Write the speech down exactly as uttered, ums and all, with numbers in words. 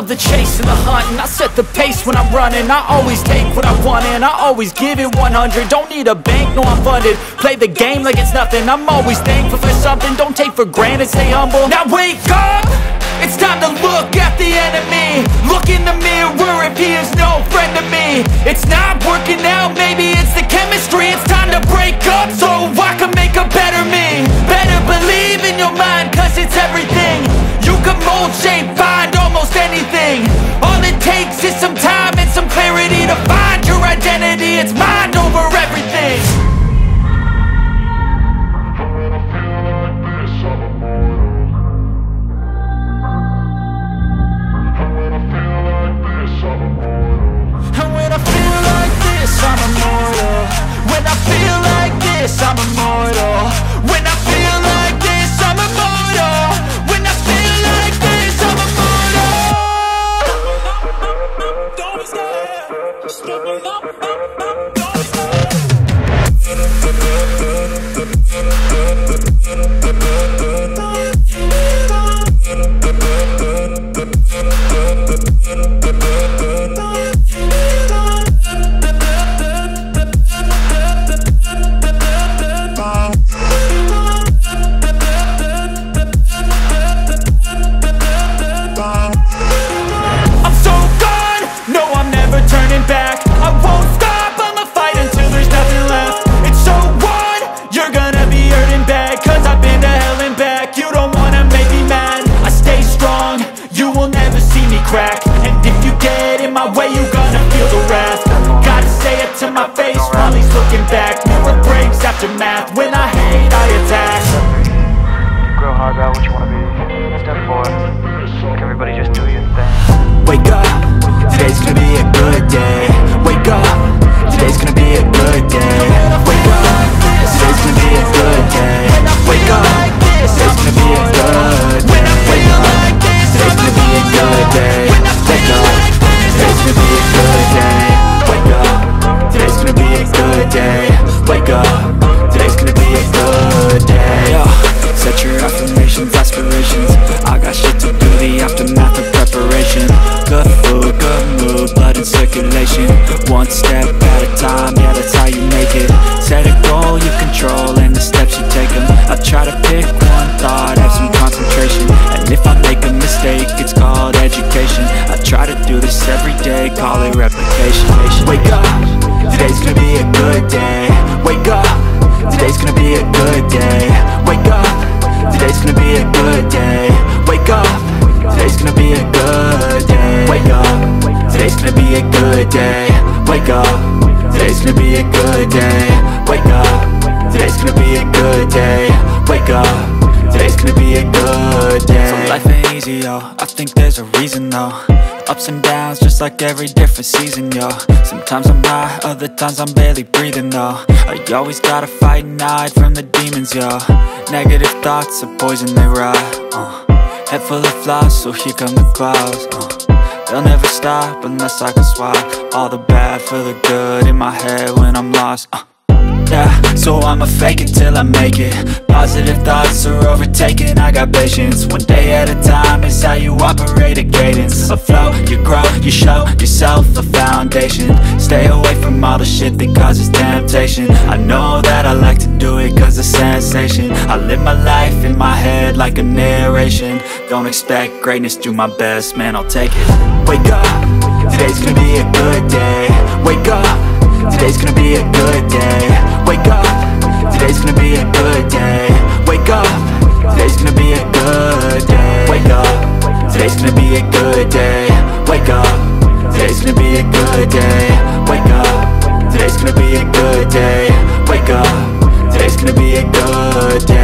love the chase and the hunt, and I set the pace when I'm running. I always take what I want and I always give it one hundred. Don't need a bank, no I'm funded. Play the game like it's nothing. I'm always thankful for something. Don't take for granted, stay humble. Now wake up, it's time to look at the enemy. Look in the mirror if he is no friend to me. It's not working out, maybe it's the chemistry. It's time to break up so I can make a better me. Better believe in your mind, cause it's everything. You can mold, shape, find almost anything. All it takes is some time and some clarity to find your identity. It's mind over everything. I'm immortal. When I feel like this, I'm immortal. When I feel like this, I'm immortal. When I feel like this, I'm immortal. Don't stop, just stop it up, up, don't stop. And if you get in my way, you gonna feel the wrath. Gotta say it to my face while he's looking back. Mirror breaks after math. When I hate, I attack. Grow hard about what you wanna be. Step forward. Make everybody just do your thing. Wake up, today's gonna be a good day. Wake up, today's gonna be a good day. Wake up, today's gonna be a good day. Wake up, today's gonna be a good day. Wake up, today's gonna be a good day. Wake up, today's gonna be a good day. Wake up, today's gonna be a good day. Wake up, today's gonna be a good day. Yo, set your affirmations, aspirations. I got shit to do, the aftermath of preparation. Good food, good mood, blood in circulation. One step at a time, yeah, that's how you make it. Set a goal you control and the steps you take them. I try to pick one thought, have some concentration. And if I make a mistake, it's called education. I try to do this every day, call it replication. Wake up, today's gonna be a good day. Wake up, today's gonna be a good day. Wake up, today's gonna be a good day. Wake up, today's gonna be a good day. Wake up, today's gonna be a good day. Wake up, today's gonna be a good day. Wake up, today's gonna be a good day. Wake up, today's gonna be a good day. So life ain't easy, yo, I think there's a reason though. Ups and downs, just like every different season, yo. Sometimes I'm high, other times I'm barely breathing, though. I always gotta fight and hide from the demons, yo. Negative thoughts are poison, they rot, uh. Head full of flies, so here come the clouds, uh. They'll never stop unless I can swap all the bad for the good in my head when I'm lost, uh. Yeah, so I'ma fake it till I make it. Positive thoughts are overtaken, I got patience. One day at a time is how you operate a cadence. A flow, you grow, you show yourself a foundation. Stay away from all the shit that causes temptation. I know that I like to do it cause it's sensation. I live my life in my head like a narration. Don't expect greatness, do my best, man, I'll take it. Wake up, today's gonna be a good day. Wake up, today's gonna be a good day. Wake up, today's gonna be a good day. Wake up, today's gonna be a good day. Wake up, today's gonna be a good day. Wake up, today's gonna be a good day. Wake up, today's gonna be a good day. Wake up, today's gonna be a good day.